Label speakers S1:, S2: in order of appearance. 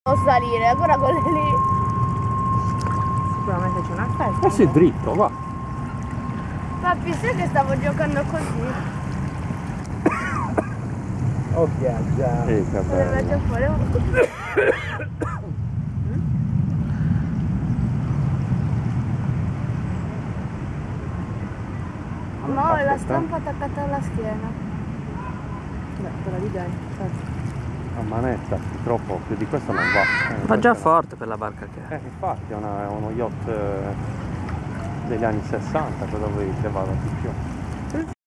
S1: Devo salire, ancora quelle lì.
S2: Sicuramente c'è una festa.
S3: Sei dritto, va.
S1: Papi, sai che stavo giocando così?
S4: Ho viaggiato.
S3: Che bello.
S1: Fuori. No, è la stampa attaccata alla schiena.
S2: Beh, te la di dentro.
S3: A manetta, purtroppo più di questo non va.
S5: Va già forte per la barca che è.
S3: Infatti è uno yacht degli anni 60, cosa vuoi che vada di più?